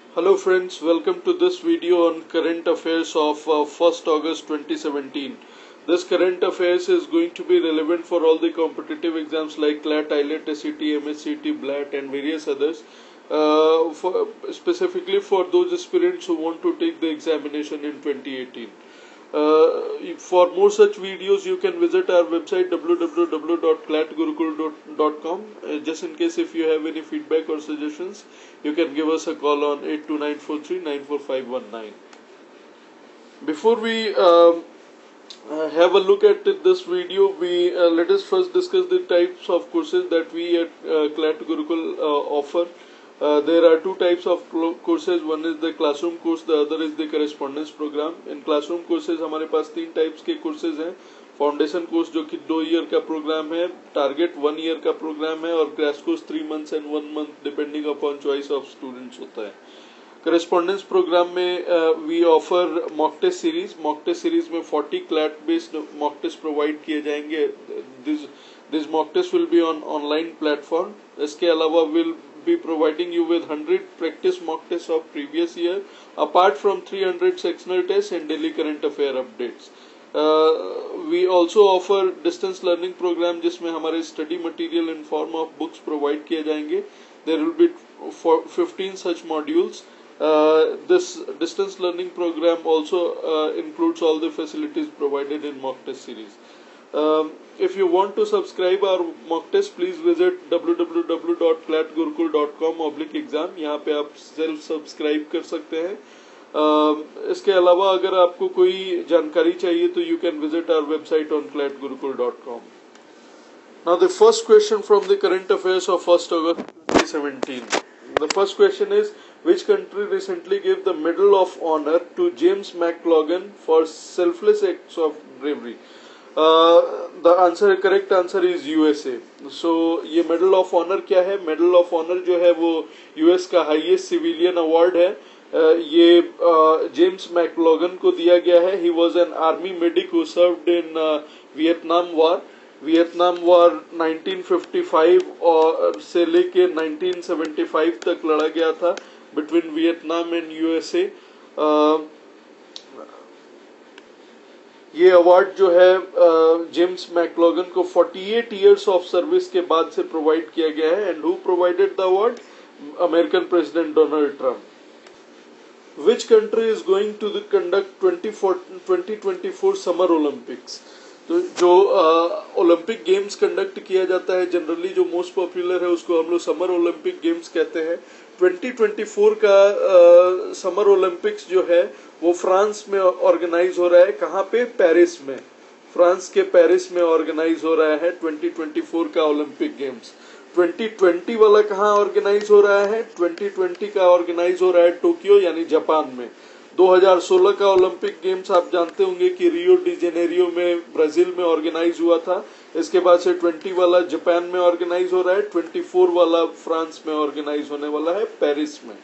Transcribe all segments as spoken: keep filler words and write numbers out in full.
Hello friends, welcome to this video on current affairs of uh, first August twenty seventeen. This current affairs is going to be relevant for all the competitive exams like CLAT, I L E T, S C T, M S C T, B L A T and various others. Uh, for, specifically for those aspirants who want to take the examination in twenty eighteen. Uh, for more such videos, you can visit our website w w w dot clat gurukul dot com. Uh, just in case if you have any feedback or suggestions, you can give us a call on eight two nine four three nine four five one nine. Before we um, uh, have a look at this video, we uh, let us first discuss the types of courses that we at uh, CLAT Gurukul uh, offer. Uh, there are two types of courses. One is the classroom course, the other is the correspondence program. In classroom courses हमारे पास तीन types के courses हैं. Foundation course जो कि दो year का program है, target one year का प्रोग्राम है और crash course three months and one month depending upon choice of students होता है. करस्पॉन्डेंस प्रोग्राम में we offer mock test series. Mock test series में forty CLAT based mock test provide किए जाएंगे. This this mock test will be on online platform. इसके अलावा will be providing you with one hundred practice mock tests of previous year apart from three hundred sectional tests and daily current affair updates. Uh, we also offer distance learning program जिसमें हमारे study material in form of books provide किए जाएंगे. There will be fifteen such modules. Uh, this distance learning program also uh, includes all the facilities provided in mock test series. Um, if you want to subscribe our mock test, please visit w w w dot clat gurukul dot com oblique exam. यहाँ पे आप self subscribe कर सकते हैं. uh, इसके अलावा अगर आपको कोई जानकारी चाहिए तो you can visit our website on clat gurukul dot com. Now the first question from the current affairs of first August twenty seventeen. The first question is, which country recently gave the Medal of Honor to James McLaughlin for selfless acts of bravery? The answer correct answer is USA. So ये medal of honour क्या है? Medal of honour जो है वो US का highest civilian award है. uh, ये James uh, McLaughlin को दिया गया है. He was an army medic who served in Vietnam war. Vietnam war nineteen fifty five और से लेके नाइनटीन सेवेंटी फाइव तक लड़ा गया था बिटवीन वियतनाम एंड यूएसए. ये अवार्ड जो है जेम्स मैकलॉगन को अड़तालीस इयर्स ऑफ सर्विस के बाद से प्रोवाइड किया गया है. And who provided the award? American president Donald Trump. Which country is going to conduct twenty twenty four summer Olympics? तो जो ओलंपिक गेम्स कंडक्ट किया जाता है जनरली जो मोस्ट पॉपुलर है उसको हम लोग समर ओलंपिक गेम्स कहते हैं. ट्वेंटी ट्वेंटी फोर का समर ओलंपिक्स जो है वो फ्रांस में ऑर्गेनाइज हो रहा है. कहाँ पे? पेरिस में. फ्रांस के पेरिस में ऑर्गेनाइज हो रहा है ट्वेंटी ट्वेंटी फोर का ओलंपिक गेम्स. ट्वेंटी ट्वेंटी वाला कहाँ ऑर्गेनाइज हो रहा है? ट्वेंटी ट्वेंटी का ऑर्गेनाइज हो रहा है टोक्यो यानी जापान में. दो हज़ार सोलह का ओलंपिक गेम्स आप जानते होंगे कि रियो डी जेनेरियो में ब्राजील में ऑर्गेनाइज हुआ था. इसके बाद से ट्वेंटी वाला जापान में ऑर्गेनाइज हो रहा है. ट्वेंटी फोर वाला फ्रांस में ऑर्गेनाइज होने वाला है पेरिस में.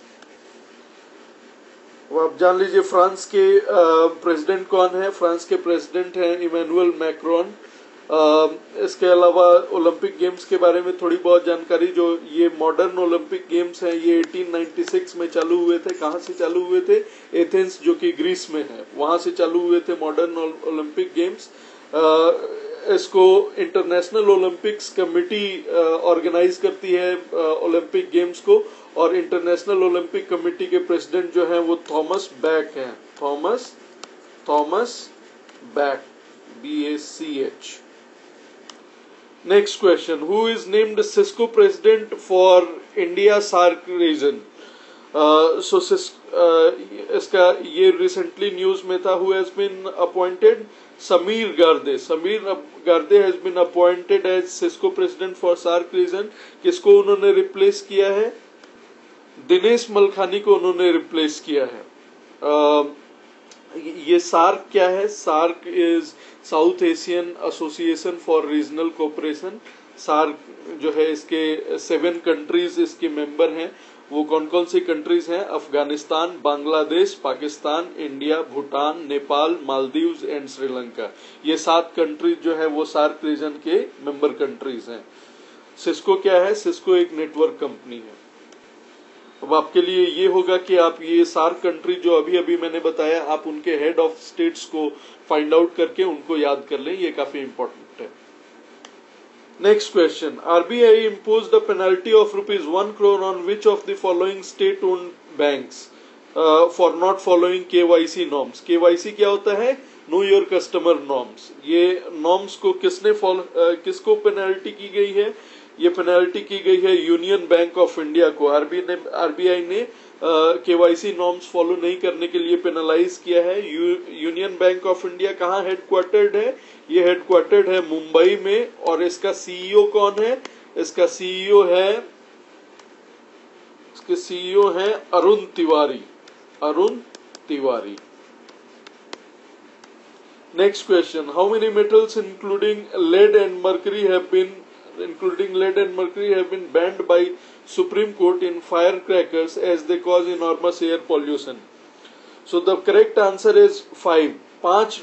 वो आप जान लीजिए फ्रांस के प्रेसिडेंट कौन है. फ्रांस के प्रेसिडेंट हैं इमैनुअल मैक्रोन. इसके अलावा ओलंपिक गेम्स के बारे में थोड़ी बहुत जानकारी. जो ये मॉडर्न ओलंपिक गेम्स हैं ये अठारह सौ छियानवे में चालू हुए थे. कहाँ से चालू हुए थे? एथेंस जो कि ग्रीस में है वहां से चालू हुए थे मॉडर्न ओलंपिक गेम्स. इसको इंटरनेशनल ओलंपिक्स कमेटी ऑर्गेनाइज करती है ओलंपिक गेम्स को. और इंटरनेशनल ओलंपिक कमेटी के प्रेसिडेंट जो हैं वो थॉमस बैक हैं. Thomas Thomas Bach, B A C H. Next question, who is named Cisco president for India SAARC region? So इसका ये रिसेंटली न्यूज में था. Who has been appointed? Sameer Garde. Sameer Garde has been appointed as Cisco president for SAARC reason. किसको उन्होंने replace किया है? दिनेश मलखानी को उन्होंने रिप्लेस किया है. uh, ये सार्क क्या है? SAARC is South Asian Association for Regional Cooperation. SAARC जो है इसके सेवन कंट्रीज इसके मेंबर हैं. वो कौन कौन सी कंट्रीज हैं? Afghanistan, Bangladesh, Pakistan, India, Bhutan, Nepal, Maldives and Sri Lanka. ये सात कंट्रीज जो है वो सार्क रीजन के मेंबर कंट्रीज हैं. सिस्को क्या है? सिस्को एक नेटवर्क कंपनी है. अब आपके लिए ये होगा कि आप ये सार्क कंट्री जो अभी अभी मैंने बताया, आप उनके हेड ऑफ स्टेट्स को फाइंड आउट करके उनको याद कर लें, ये काफी इंपॉर्टेंट है। Next question, RBI imposed a penalty of rupees one crore on which of the following state owned banks uh, for not following K Y C norms। K Y C क्या होता है? Know your customer norms. ये norms को किसने follow uh, किसको penalty की गई है? ये पेनल्टी की गई है यूनियन बैंक ऑफ इंडिया को। आरबीआई ने आरबीआई ने केवाईसी नॉर्म्स फॉलो नहीं करने के लिए पेनलाइज किया है। U, union bank of India कहाँ हेडक्वार्टर्ड है? ये हेडक्वार्टर्ड है मुंबई में, और इसका सीईओ कौन है? इसका सीईओ है इसके सीईओ है Arun Tiwari. Arun Tiwari. Next question, how many metals including lead and mercury have been including lead and mercury have been banned by Supreme Court in firecrackers as they cause enormous air pollution? So the correct answer is five। पांच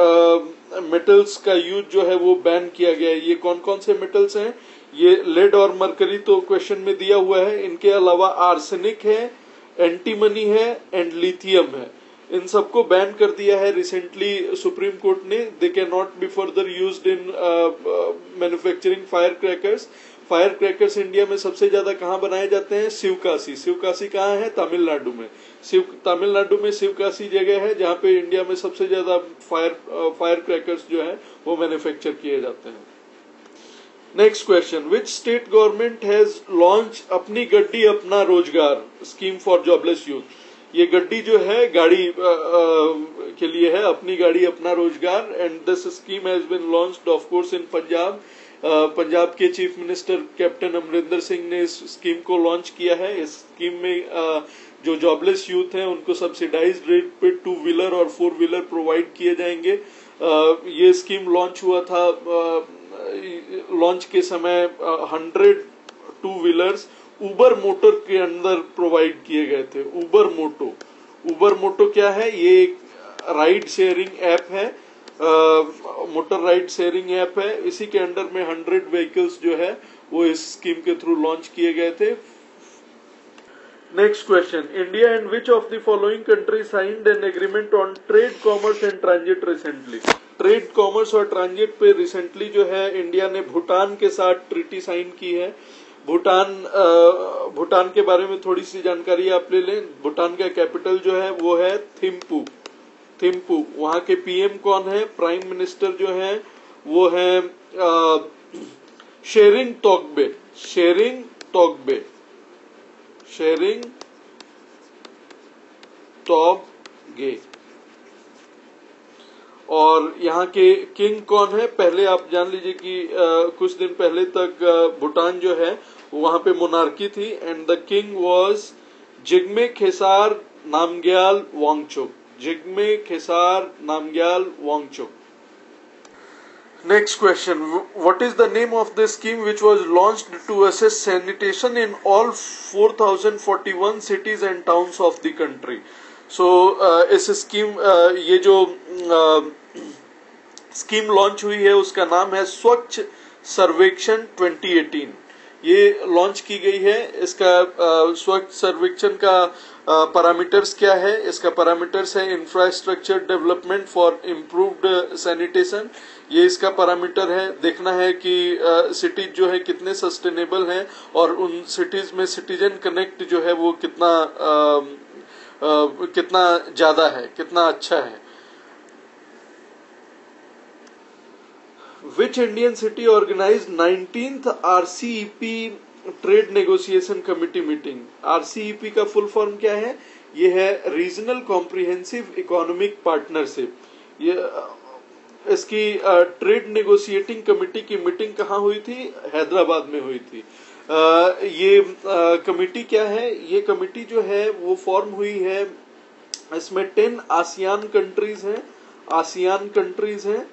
metals का use जो है वो ban किया गया है। ये कौन कौन से मेटल्स हैं? ये लेड और मरकरी तो क्वेश्चन में दिया हुआ है, इनके अलावा आर्सेनिक है, एंटीमनी है एंड लिथियम है। इन सबको बैन कर दिया है रिसेंटली सुप्रीम कोर्ट ने। They can not be further used in manufacturing fire crackers. Fire crackers India में सबसे ज्यादा कहाँ बनाए जाते हैं? शिवकाशी। शिवकाशी कहाँ है? तमिलनाडु में। शिव तमिलनाडु में शिवकाशी जगह है जहाँ पे इंडिया में सबसे ज्यादा फायर फायर क्रैकर्स जो है वो मैन्युफैक्चर किए जाते हैं। Next question, which state government has launch अपनी गड्डी अपना रोजगार स्कीम फॉर जॉबलेस यूथ। ये गड्डी जो है गाड़ी आ, आ, के लिए है, अपनी गाड़ी अपना रोजगार, and this scheme has been launched of course in Punjab. Punjab के chief minister captain Amarinder Singh ने इस स्कीम को लॉन्च किया है। इस स्कीम में आ, जो जॉबलेस यूथ हैं उनको सब्सिडाइज्ड रेट पे टू व्हीलर और फोर व्हीलर प्रोवाइड किए जाएंगे। आ, ये स्कीम लॉन्च हुआ था, लॉन्च के समय hundred two wheelers Uber motor के अंदर प्रोवाइड किए गए थे। उबर मोटो उबर मोटो क्या है? ये एक राइड शेयरिंग ऐप है, मोटर राइड शेयरिंग ऐप है। इसी के अंडर में हंड्रेड व्हीकल्स जो है वो इस स्कीम के थ्रू लॉन्च किए गए थे। Next question, India and which of the following country signed an agreement on trade commerce and transit recently. Trade commerce और ट्रांजिट पे रिसेंटली जो है इंडिया ने भूटान के साथ ट्रीटी साइन की है। भूटान भूटान के बारे में थोड़ी सी जानकारी आप ले लें। भूटान का कैपिटल जो है वो है थिम्पू। थिम्पू। वहां के पीएम कौन है? प्राइम मिनिस्टर जो है वो है शेरिंग तोग्बे। शेरिंग तोग्बे शेरिंग तोब्गे। और यहाँ के किंग कौन है? पहले आप जान लीजिए कि आ, कुछ दिन पहले तक भूटान जो है वहां पे मोनार्की थी, and the king was Jigme Khesar Namgyel Wangchuck. Jigme Khesar Namgyel Wangchuck. Next question, what is the name of the scheme which was launched to assess sanitation in all four thousand forty-one cities and towns of the country? So uh, इस scheme uh, ये जो scheme uh, launch हुई है उसका नाम है स्वच्छ सर्वेक्षण ट्वेंटी एटीन। ये लॉन्च की गई है। इसका uh, स्वच्छ सर्वेक्षण का पैरामीटर्स uh, क्या है? इसका पैरामीटर्स है infrastructure development for improved sanitation. ये इसका पैरामीटर है। देखना है कि सिटीज uh, जो है कितने सस्टेनेबल हैं और उन सिटीज में सिटीजन कनेक्ट जो है वो कितना uh, uh, कितना ज्यादा है, कितना अच्छा है। Which Indian city organized nineteenth R C E P trade negotiation committee meeting? R C E P का फुल फॉर्म क्या है? ये है रीजनल कॉम्प्रिहेंसिव इकोनॉमिक पार्टनरशिप। ये इसकी ट्रेड नेगोशिएटिंग कमिटी की मीटिंग कहाँ हुई थी? हैदराबाद में हुई थी। आ, ये कमिटी क्या है? ये कमिटी जो है वो फॉर्म हुई है, इसमें टेन आसियान कंट्रीज हैं। आसियान कंट्रीज हैं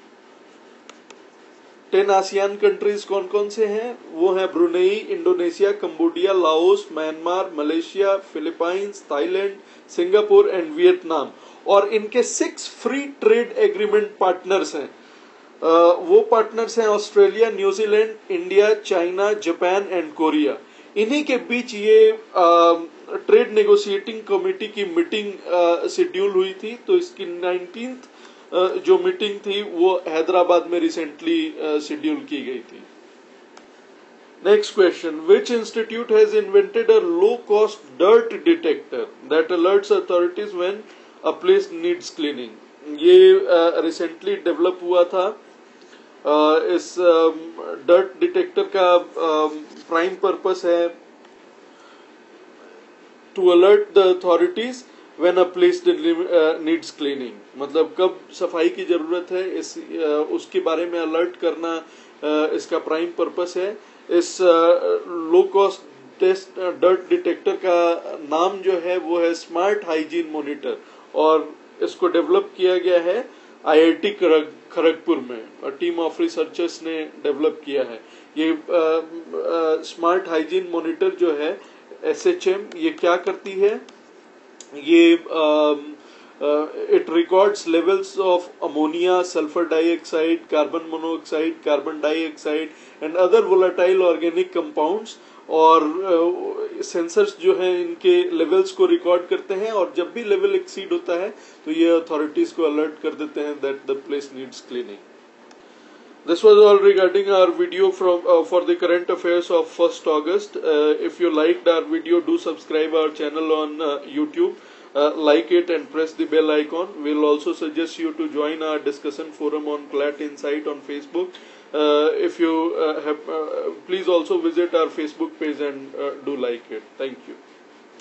टेन आसियान कंट्रीज कौन कौन से हैं? वो है Brunei, Indonesia, Cambodia, Laos, Myanmar, Malaysia, Philippines, Thailand, Singapore and Vietnam. और इनके six free trade agreement partners हैं। वो पार्टनर्स हैं Australia, New Zealand, India, China, Japan and Korea. इन्हीं के बीच ये ट्रेड नेगोशिएटिंग कमेटी की मीटिंग शेड्यूल हुई थी, तो इसकी नाइनटीन्थ जो मीटिंग थी वो हैदराबाद में रिसेंटली शेड्यूल की गई थी। Next question, which institute has invented a low cost dirt detector that alerts authorities when a place needs cleaning. ये रिसेंटली uh, डेवलप हुआ था। uh, इस डर्ट uh, डिटेक्टर का प्राइम uh, पर्पस है to alert the authorities when a place needs cleaning, मतलब कब सफाई की जरूरत है इस uh, उसके बारे में अलर्ट करना uh, इसका प्राइम पर्पस है। इस low cost test dirt detector का नाम जो है वो है स्मार्ट हाइजीन मॉनिटर, और इसको डेवलप किया गया है आईआईटी खड़गपुर में। टीम ऑफ रिसर्चर्स ने डेवलप किया है। ये स्मार्ट हाइजीन मॉनिटर जो है एसएचएम, ये क्या करती है, ये it records levels of ammonia, sulphur dioxide, carbon monoxide, carbon dioxide and other volatile organic compounds, और सेंसर्स uh, जो है इनके लेवल्स को रिकॉर्ड करते हैं, और जब भी लेवल एक्सीड होता है तो ये अथॉरिटीज को अलर्ट कर देते हैं that the place needs cleaning. This was all regarding our video from uh, for the current affairs of first August. Uh, if you liked our video, do subscribe our channel on uh, YouTube, uh, like it and press the bell icon. We'll also suggest you to join our discussion forum on CLAT Insight on Facebook. Uh, if you uh, have, uh, please also visit our Facebook page and uh, do like it. Thank you.